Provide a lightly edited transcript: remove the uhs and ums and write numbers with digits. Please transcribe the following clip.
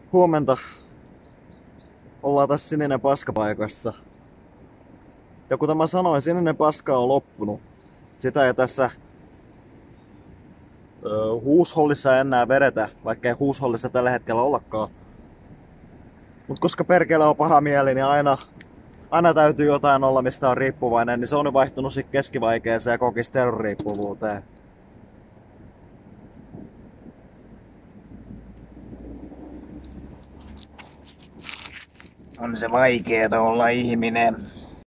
Huomenta. Ollaan tässä Sininen paskapaikassa. Ja kuten mä sanoin, Sininen paska on loppunut. Sitä ei tässä huushollissa enää vedetä, vaikka ei huushollissa tällä hetkellä ollakaan. Mut koska perkele on paha mieli, niin aina täytyy jotain olla, mistä on riippuvainen, niin se on vaihtunut sit keskivaikeeseen ja kokisteroriippuvuuteen. On se vaikeeta olla ihminen.